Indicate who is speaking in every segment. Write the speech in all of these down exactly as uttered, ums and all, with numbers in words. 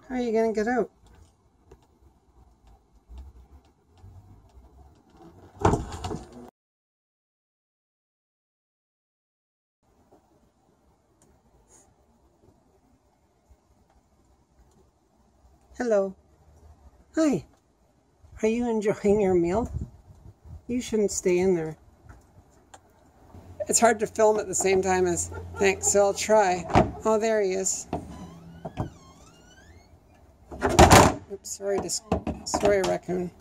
Speaker 1: How are you going to get out? Hello. Hi. Are you enjoying your meal? You shouldn't stay in there. It's hard to film at the same time as thanks, so I'll try. Oh, there he is. Oops, sorry, to, sorry, Raccoon.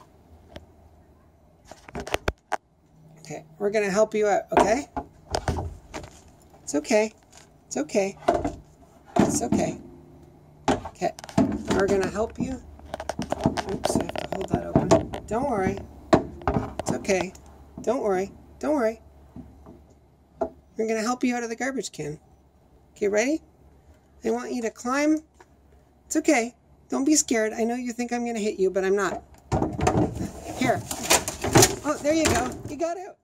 Speaker 1: Okay, we're gonna help you out, okay? It's okay. It's okay. It's okay. Okay, we're gonna help you. Oops, I have to hold that open. Don't worry. It's okay. Don't worry. Don't worry. We're gonna help you out of the garbage can. Okay, ready? I want you to climb. It's okay. Don't be scared. I know you think I'm gonna hit you, but I'm not. Here. Oh, there you go. You got out.